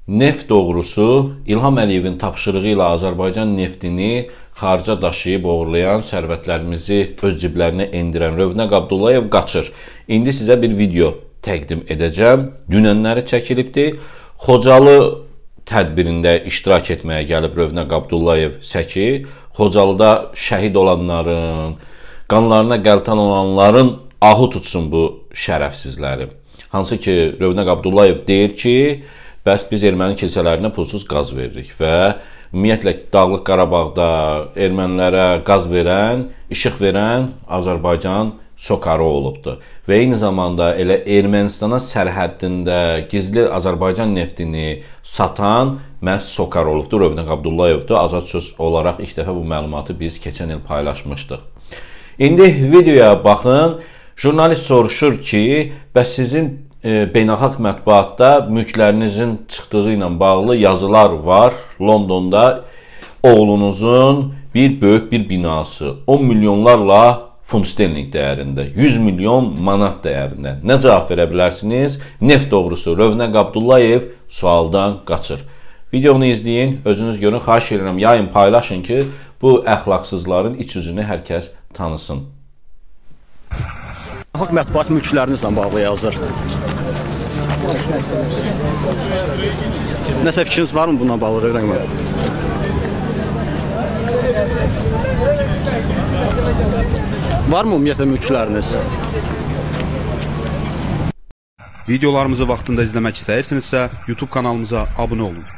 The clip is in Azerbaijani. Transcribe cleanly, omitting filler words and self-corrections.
Neft doğrusu İlham Əliyevin tapşırığı ilə Azərbaycan neftini xarica daşıyıb oğurlayan, sərvətlərimizi öz ciblərinə endirən Rövnəq Abdullayev qaçır. İndi sizə bir video təqdim edəcəm. Dünənləri çəkilibdir. Xocalı tədbirində iştirak etməyə gəlib Rövnəq Abdullayev Səki. Xocalıda şəhid olanların, qanlarına qəltan olanların ahı tutsun bu şərəfsizləri. Hansı ki, Rövnəq Abdullayev deyir ki, bəs biz erməni kilsələrinə pulsuz qaz veririk və ümumiyyətlə Dağlıq Qarabağda ermənilərə qaz verən, işıq verən Azərbaycan sokarı olubdur. Və eyni zamanda elə Ermənistana sərhəddində gizli Azərbaycan neftini satan məhz sokar olubdur, Rövnəq Abdullayevdir. Azad söz olaraq ilk dəfə bu məlumatı biz keçən il paylaşmışdıq. İndi videoya baxın. Jurnalist soruşur ki, bəs sizin beynəlxalq mətbuatda mülklərinizin çıxdığı ilə bağlı yazılar var. Londonda oğlunuzun bir böyük bir binası 10 milyonlarla funt sterling dəyərində, 100 milyon manat dəyərində. Nə cavab verə bilərsiniz? Neft doğrusu Rövnəq Abdullayev sualdan qaçır. Videonu izləyin, özünüz görün, xahiş edirəm, yayın, paylaşın ki, bu əxlaqsızların iç yüzünü hər kəs tanısın. Beynəlxalq mətbuat mülklərinizlə bağlı yazır. Nəsə fikriniz var mı bundan bağlı Rövnəq müəllim? Varmı ümumiyyətlə mülkləriniz? Videolarımızı vaxtında izləmək istəyirsinizsə, YouTube kanalımıza abunə olun.